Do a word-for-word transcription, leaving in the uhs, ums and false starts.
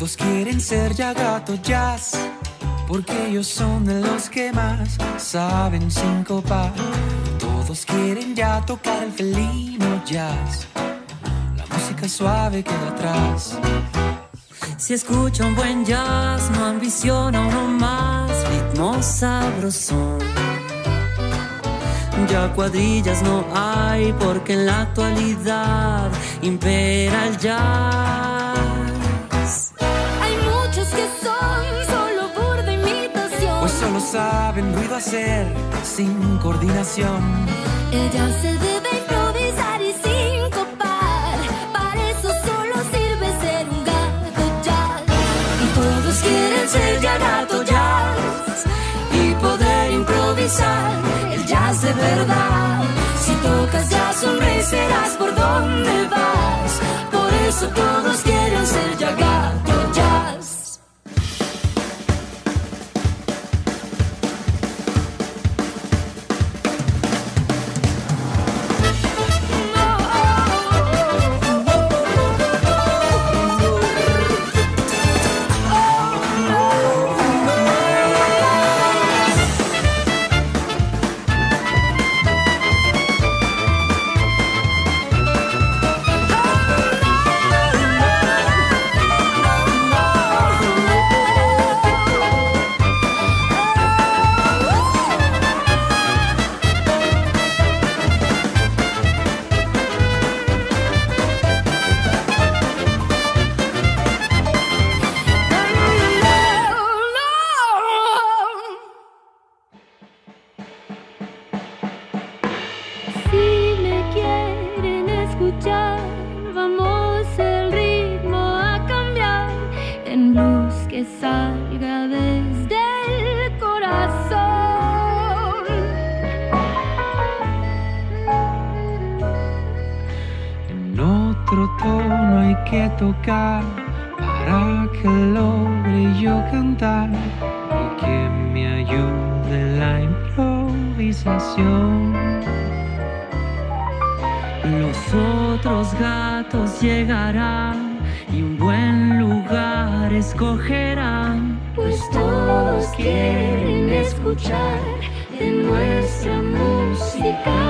Todos quieren ser ya gato jazz, porque ellos son de los que más saben sincopar. Todos quieren ya tocar el felino jazz, la música suave queda atrás. Si escucha un buen jazz, no ambiciona uno más, ritmo sabrosón. Ya cuadrillas no hay, porque en la actualidad impera el jazz. Hay muchos que son solo burda imitación, pues solo saben ruido hacer sin coordinación. Ella se debe improvisar y sincopar, para eso solo sirve ser un gato jazz. Y todos quieren ser ya gato jazz y poder improvisar el jazz de verdad. Si tocas jazz, sonreirás por donde vas. Por eso todos quieren ser ya gato jazz. Tocar para que logre yo cantar y que me ayude la improvisación. Los otros gatos llegarán y un buen lugar escogerán, pues todos quieren escuchar de nuestra música.